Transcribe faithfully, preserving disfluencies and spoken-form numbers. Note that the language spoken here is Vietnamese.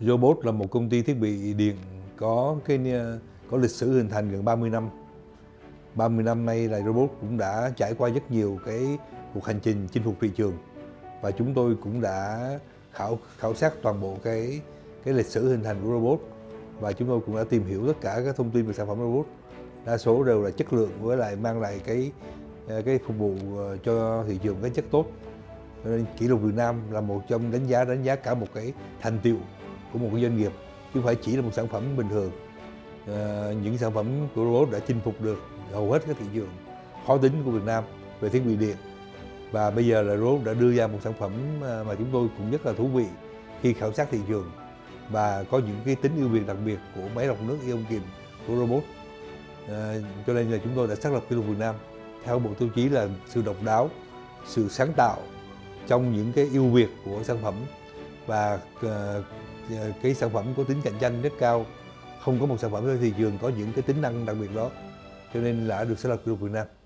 Robot là một công ty thiết bị điện có cái có lịch sử hình thành gần ba mươi năm. ba mươi năm nay là Robot cũng đã trải qua rất nhiều cái cuộc hành trình chinh phục thị trường, và chúng tôi cũng đã khảo khảo sát toàn bộ cái cái lịch sử hình thành của Robot, và chúng tôi cũng đã tìm hiểu tất cả các thông tin về sản phẩm Robot. Đa số đều là chất lượng với lại mang lại cái cái phục vụ cho thị trường cái chất tốt. Nên kỷ lục Việt Nam là một trong đánh giá đánh giá cả một cái thành tựu của một cái doanh nghiệp, chứ không phải chỉ là một sản phẩm bình thường. À, những sản phẩm của Robot đã chinh phục được hầu hết các thị trường khó tính của Việt Nam về thiết bị điện, và bây giờ là Robot đã đưa ra một sản phẩm mà chúng tôi cũng rất là thú vị khi khảo sát thị trường, và có những cái tính ưu việt đặc biệt của máy lọc nước ion kiềm của Robot. À, cho nên là chúng tôi đã xác lập kỷ lục Việt Nam theo bộ tiêu chí là sự độc đáo, sự sáng tạo trong những cái ưu việt của sản phẩm, và uh, cái sản phẩm có tính cạnh tranh rất cao. Không có một sản phẩm trên thị trường có những cái tính năng đặc biệt đó, cho nên là được xác lập kỷ lục Việt Nam.